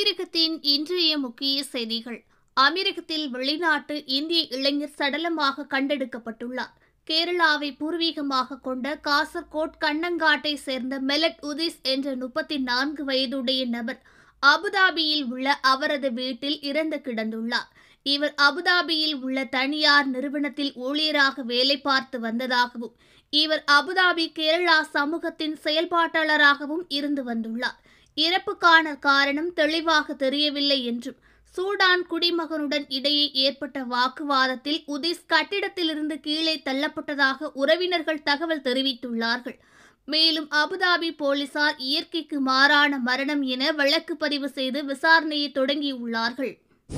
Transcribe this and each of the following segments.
அமீரகத்தின் இன்றைய முக்கிய செய்திகள். அமீரகத்தில் வெளிநாட்டு இந்திய இளைஞர் சடலமாக கண்டெடுக்கப்பட்டுள்ளார். கேரளாவை பூர்வீகமாக கொண்ட காசர்கோட் கண்ணங்காட்டை சேர்ந்த மெலட் உதிஸ் என்ற 34 வயதுடைய நபர் அபுதாபியில் உள்ள அவரது வீட்டில் இறந்து கிடந்துள்ளார். இவர் அபுதாபியில் உள்ள தனியார் நிறுவனத்தில் ஊழியராக வேலை பார்த்து வந்ததாகவும், இவர் அபுதாபி கேரளா சமூகத்தின் செயல்பாட்டாளராகவும் இருந்து வந்துள்ளார். இறப்புக்கான காரணம் தெளிவாக தெரியவில்லை என்றும், சூடான் குடிமகனுடன் இடையே ஏற்பட்ட வாக்குவாதத்தில் உதிஸ் கட்டிடத்திலிருந்து கீழே தள்ளப்பட்டதாக உறவினர்கள் தகவல் தெரிவித்துள்ளார்கள். மேலும் அபுதாபி போலீசார் இயற்கைக்கு மாறான மரணம் என வழக்கு பதிவு செய்து விசாரணையை தொடங்கியுள்ளார்கள்.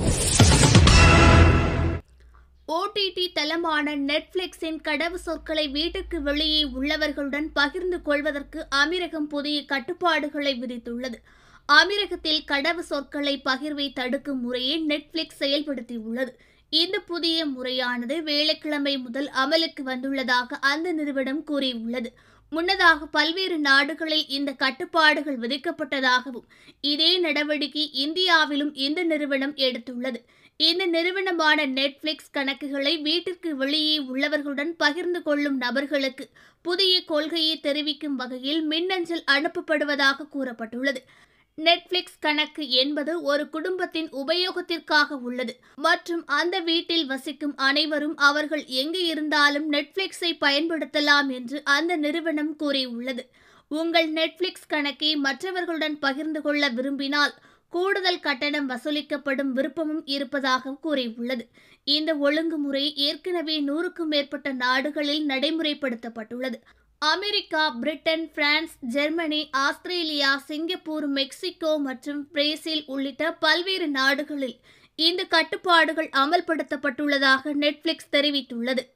OTT தளமான நெட்ஃபிளிக்ஸின் கடவு சொற்களை வீட்டுக்கு வெளியே உள்ளவர்களுடன் பகிர்ந்து கொள்வதற்கு அமீரகம் புதிய கட்டுப்பாடுகளை விதித்துள்ளது. அமீரகத்தில் கடவு சொற்களை பகிர்வை தடுக்கும் முறையை நெட்ஃபிளிக்ஸ் செயல்படுத்தியுள்ளது. இந்த புதிய முறையானது வெள்ளிக்கிழமை முதல் அமலுக்கு வந்துள்ளதாக அந்த நிறுவனம் கூறியுள்ளது. முன்னதாக பல்வேறு நாடுகளில் இந்த கட்டுப்பாடுகள் விதிக்கப்பட்டதாகவும், இதே நடவடிக்கை இந்தியாவிலும் இந்த நிறுவனம் எடுத்துள்ளது. இந்த நிறுவனமான நெட்ஃபிளிக்ஸ் கணக்குகளை வீட்டிற்கு வெளியே உள்ளவர்களுடன் பகிர்ந்து கொள்ளும் நபர்களுக்கு புதிய கொள்கையை தெரிவிக்கும் வகையில் மின்னஞ்சல் அனுப்பப்படுவதாக கூறப்பட்டுள்ளது. நெட்ஃபிளிக்ஸ் கணக்கு என்பது ஒரு குடும்பத்தின் உபயோகத்திற்காக உள்ளது மற்றும் அந்த வீட்டில் வசிக்கும் அனைவரும் அவர்கள் எங்கு இருந்தாலும் நெட்ஃபிளிக்ஸை பயன்படுத்தலாம் என்று அந்த நிறுவனம் கூறியுள்ளது. உங்கள் நெட்ஃபிளிக்ஸ் கணக்கை மற்றவர்களுடன் பகிர்ந்து கொள்ள விரும்பினால் கூடுதல் கட்டணம் வசூலிக்கப்படும் விருப்பமும் இருப்பதாக கூறியுள்ளது. இந்த ஒழுங்குமுறை ஏற்கனவே 100க்கும் மேற்பட்ட நாடுகளில் நடைமுறைப்படுத்தப்பட்டுள்ளது. America, Britain, France, Germany, Australia, Singapore, Mexico மற்றும் பிரேசில் உள்ளிட்ட பல்வேறு நாடுகளில் இந்த கட்டுப்பாடுகள் அமல்படுத்தப்பட்டுள்ளதாக நெட்ஃபிளிக்ஸ் தெரிவித்துள்ளது.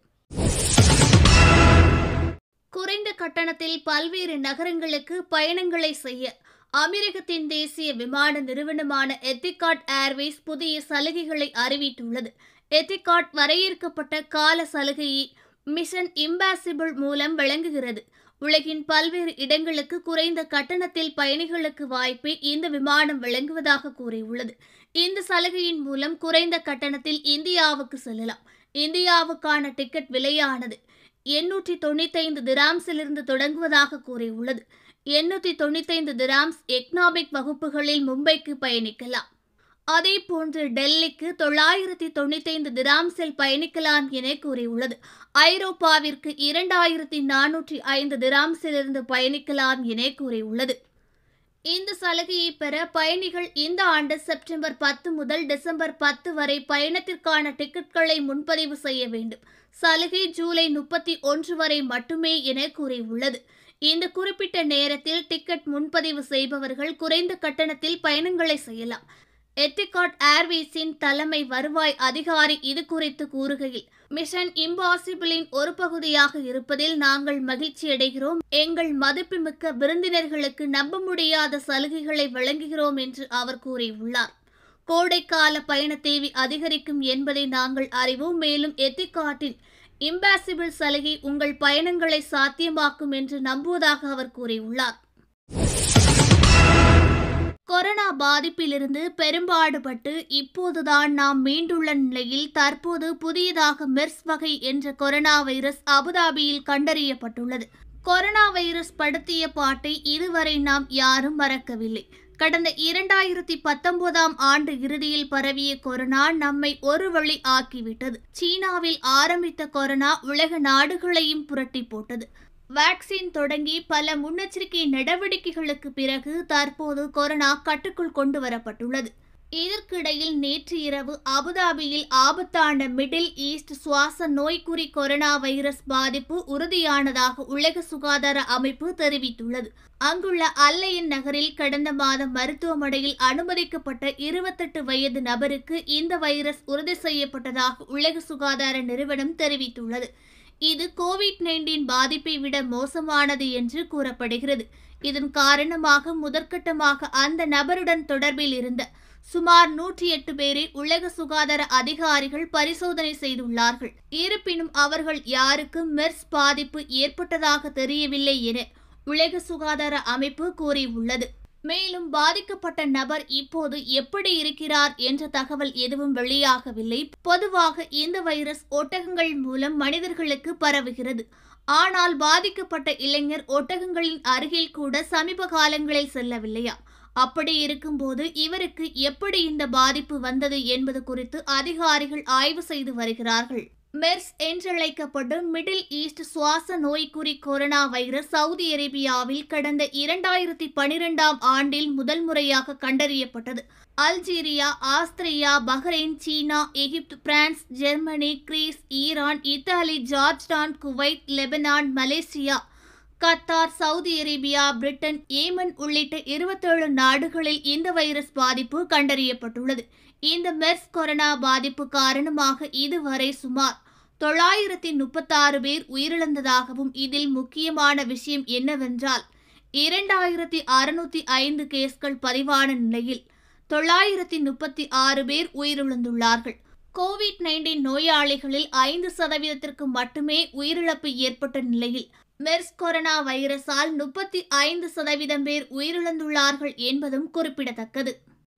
குறைந்த கட்டணத்தில் பல்வேறு நகரங்களுக்கு பயணங்களை செய்ய அமீரகத்தின் தேசிய விமான நிறுவனமான எத்திகாட் ஏர்வேஸ் புதிய சலுகைகளை அறிவித்துள்ளது. எத்திகாட் வரையறுக்கப்பட்ட கால சலுகையை மிஷன் இம்பாசிபிள் மூலம் வழங்குகிறது. உலகின் பல்வேறு இடங்களுக்கு குறைந்த கட்டணத்தில் பயணிகளுக்கு வாய்ப்பை இந்த விமானம் வழங்குவதாக கூறியுள்ளது. இந்த சலுகையின் மூலம் குறைந்த கட்டணத்தில் இந்தியாவுக்கு செல்லலாம். இந்தியாவுக்கான டிக்கெட் விலையானது 895 திராம்ஸிலிருந்து தொடங்குவதாக கூறியுள்ளது. 895 திராம்ஸ் எக்கனாமிக் வகுப்புகளில் மும்பைக்கு பயணிக்கலாம். அதேபோன்று டெல்லிக்கு 995 திராம்ஸில் பயணிக்கலாம் என கூறியுள்ளது. ஐரோப்பாவிற்கு 2405 திராம்ஸிலிருந்து பயணிக்கலாம் என கூறியுள்ளது. இந்த சலுகையை பெற பயணிகள் இந்த ஆண்டு செப்டம்பர் 10 முதல் டிசம்பர் 10 வரை பயணத்திற்கான டிக்கெட்களை முன்பதிவு செய்ய வேண்டும். சலுகை ஜூலை 31 வரை மட்டுமே என கூறியுள்ளது. இந்த குறிப்பிட்ட நேரத்தில் டிக்கெட் முன்பதிவு செய்பவர்கள் குறைந்த கட்டணத்தில் பயணங்களை செய்யலாம். எத்திகாட் ஏர்வேஸின் தலைமை வருவாய் அதிகாரி இது குறித்து கூறுகையில், மிஷன் இம்பாசிபிளின் ஒரு பகுதியாக இருப்பதில் நாங்கள் மகிழ்ச்சியடைகிறோம். எங்கள் மதிப்புமிக்க விருந்தினர்களுக்கு நம்ப முடியாத சலுகைகளை வழங்குகிறோம் என்று அவர் கூறியுள்ளார். கோடைக்கால பயண தேவை அதிகரிக்கும் என்பதை நாங்கள் அறிவோம். மேலும் எத்திகாட்டின் இம்பாசிபிள் சலுகை உங்கள் பயணங்களை சாத்தியமாக்கும் என்று நம்புவதாக அவர் கூறியுள்ளார். கொரோனா பாதிப்பிலிருந்து பெரும்பாடுபட்டு இப்போதுதான் நாம் மீண்டுள்ள நிலையில் தற்போது புதியதாக மெர்ஸ் வகை என்ற கொரோனா வைரஸ் அபுதாபியில் கண்டறியப்பட்டுள்ளது. கொரோனா வைரஸ் படுத்திய பாட்டை இதுவரை நாம் யாரும் மறக்கவில்லை. கடந்த 2019ஆம் ஆண்டு இறுதியில் பரவிய கொரோனா நம்மை ஒரு வழி ஆக்கிவிட்டது. சீனாவில் ஆரம்பித்த கொரோனா உலக நாடுகளையும் புரட்டி போட்டது. வேக்சின் தொடங்கி பல முன்னெச்சரிக்கை நடவடிக்கைகளுக்கு பிறகு தற்போது கொரோனா கட்டுக்குள் கொண்டு வரப்பட்டுள்ளது. இதற்கிடையில் நேற்று இரவு அபுதாபியில் ஆபத்தான மிடில் ஈஸ்ட் சுவாச நோய்க்குறி கொரோனா வைரஸ் பாதிப்பு உறுதியானதாக உலக சுகாதார அமைப்பு தெரிவித்துள்ளது. அங்குள்ள அல்லையன் நகரில் கடந்த மாதம் மருத்துவமனையில் அனுமதிக்கப்பட்ட 28 வயது நபருக்கு இந்த வைரஸ் உறுதி செய்யப்பட்டதாக உலக சுகாதார நிறுவனம் தெரிவித்துள்ளது. இது கோவிட்-19 பாதிப்பை விட மோசமானது என்று கூறப்படுகிறது. இதன் காரணமாக முதற்கட்டமாக அந்த நபருடன் தொடர்பில் இருந்த சுமார் 108 பேரை உலக சுகாதார அதிகாரிகள் பரிசோதனை செய்துள்ளார்கள். இருப்பினும் அவர்கள் யாருக்கும் மெர்ஸ் பாதிப்பு ஏற்பட்டதாக தெரியவில்லை என உலக சுகாதார அமைப்பு கூறியுள்ளது. மேலும் பாதிக்கப்பட்ட நபர் இப்போது எப்படி இருக்கிறார் என்ற தகவல் எதுவும் வெளியாகவில்லை. பொதுவாக இந்த வைரஸ் ஒட்டகங்கள் மூலம் மனிதர்களுக்கு பரவுகிறது. ஆனால் பாதிக்கப்பட்ட இளைஞர் ஒட்டகங்களின் அருகில் கூட சமீப காலங்களில் செல்லவில்லையா? அப்படி இருக்கும்போது இவருக்கு எப்படி இந்த பாதிப்பு வந்தது என்பது குறித்து அதிகாரிகள் ஆய்வு செய்து வருகிறார்கள். மெர்ஸ் என்றழைக்கப்படும் மிடில் ஈஸ்ட் சுவாச நோய்க்குறி கொரோனா வைரஸ் சவுதி அரேபியாவில் கடந்த 2012ஆம் ஆண்டில் முதல் முறையாக கண்டறியப்பட்டது. Algeria, Austria, Bahrain, China, Egypt, France, Germany, Greece, Iran, Italy, Jordan, Kuwait, Lebanon, Malaysia, Qatar, Saudi Arabia, Britain, Yemen உள்ளிட்ட 27 நாடுகளில் இந்த வைரஸ் பாதிப்பு கண்டறியப்பட்டுள்ளது. இந்த மெர்ஸ் கொரோனா பாதிப்பு காரணமாக இதுவரை சுமார் 936 பேர் உயிரிழந்ததாகவும், இதில் முக்கியமான விஷயம் என்னவென்றால் 2605 கேஸ்கள் பதிவான நிலையில் 936 பேர் உயிரிழந்துள்ளார்கள். கோவிட்-19 நோயாளிகளில் 5% மட்டுமே உயிரிழப்பு ஏற்பட்ட நிலையில் மெர்ஸ் கொரோனா வைரஸால் 35% பேர் உயிரிழந்துள்ளார்கள் என்பதும் குறிப்பிடத்தக்கது.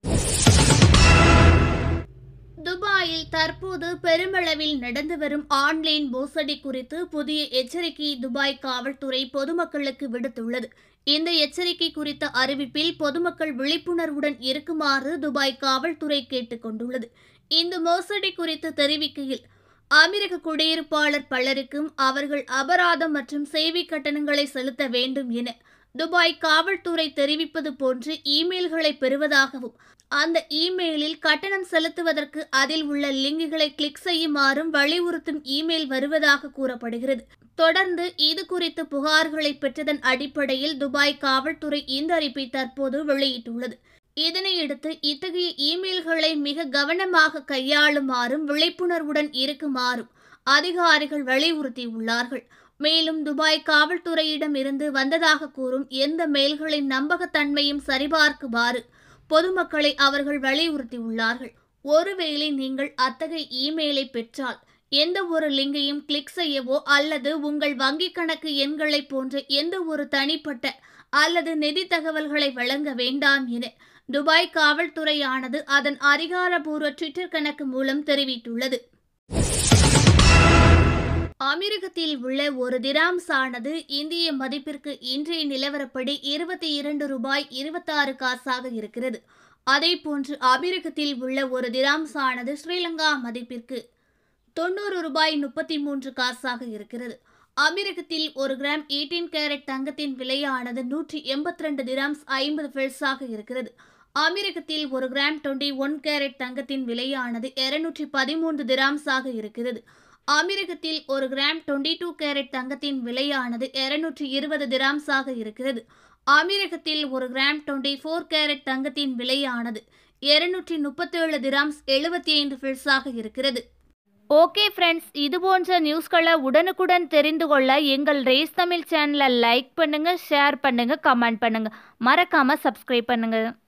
துபாயில் தற்போது பெருமளவில் நடந்து வரும் ஆன்லைன் மோசடி குறித்து புதிய எச்சரிக்கை துபாய் காவல்துறை பொதுமக்களுக்கு விடுத்துள்ளது. இந்த எச்சரிக்கை குறித்த அறிவிப்பில் பொதுமக்கள் விழிப்புணர்வுடன் இருக்குமாறு துபாய் காவல்துறை கேட்டுக் கொண்டுள்ளது. இந்த மோசடி குறித்து தெரிவிக்கையில், அமெரிக்க குடியிருப்பாளர் பலருக்கும் அவர்கள் அபராதம் மற்றும் சேவை கட்டணங்களை செலுத்த வேண்டும் என துபாய் காவல்துறை தெரிவிப்பது போன்று இமெயில்களை பெறுவதாகவும், அந்த இமெயிலில் கட்டணம் செலுத்துவதற்கு அதில் உள்ள லிங்குகளை கிளிக் செய்யுமாறும் வலியுறுத்தும் இமெயில் வருவதாக கூறப்படுகிறது. தொடர்ந்து இது குறித்து புகார்களை பெற்றதன் அடிப்படையில் துபாய் காவல்துறை இந்த அறிவிப்பை தற்போது வெளியிட்டுள்ளது. இதனையடுத்து இத்தகைய இமெயில்களை மிக கவனமாக கையாளுமாறும் விழிப்புணர்வுடன் இருக்குமாறும் அதிகாரிகள் வலியுறுத்தியுள்ளார்கள். மேலும் துபாய் காவல்துறையிடம் இருந்து வந்ததாக கூறும் எந்த மெயில்களின் நம்பகத்தன்மையும் சரிபார்க்குமாறு பொதுமக்களை அவர்கள் வலியுறுத்தியுள்ளார்கள். ஒருவேளை நீங்கள் அத்தகைய இமெயிலை பெற்றால் எந்த ஒரு லிங்கையும் கிளிக் செய்யவோ அல்லது உங்கள் வங்கிக் கணக்கு எண்களை போன்ற எந்த ஒரு தனிப்பட்ட அல்லது நிதி தகவல்களை வழங்க வேண்டாம் என துபாய் காவல்துறையானது அதன் அதிகாரப்பூர்வ ட்விட்டர் கணக்கு மூலம் தெரிவித்துள்ளது. அமெரிக்கத்தில் உள்ள ஒரு திராம்ஸ் ஆனது இந்திய மதிப்பிற்கு இன்றைய நிலவரப்படி 22 ரூபாய் 26 காசாக இருக்கிறது. அதேபோன்று அமெரிக்கத்தில் உள்ள ஒரு திராம்ஸ் ஆனது ஸ்ரீலங்கா மதிப்பிற்கு 90 ரூபாய் 33 காசாக இருக்கிறது. அமெரிக்கத்தில் ஒரு கிராம் 18 கேரட் தங்கத்தின் விலையானது 182 திராம்ஸ் 50 பெல்ஸாக இருக்கிறது. அமெரிக்கத்தில் ஒரு கிராம் 21 கேரட் தங்கத்தின் விலையானது 213 திராம்ஸாக இருக்கிறது. அமெரிக்கத்தில் ஒரு கிராம் 22 கேரட் தங்கத்தின் விலையானது 220 திராம்ஸாக இருக்கிறது. அமெரிக்கத்தில் ஒரு கிராம் 24 கேரட் தங்கத்தின் விலையானது 237 திராம்ஸ் 75 பெல்ஸாக இருக்கிறது. ஓகே ஃப்ரெண்ட்ஸ், இது போன்ற நியூஸ்களை உடனுக்குடன் தெரிந்து கொள்ள எங்கள் ரேஸ் தமிழ் சேனலை லைக் பண்ணுங்க, ஷேர் பண்ணுங்க, கமெண்ட் பண்ணுங்க, மறக்காம சப்ஸ்கிரைப் பண்ணுங்க.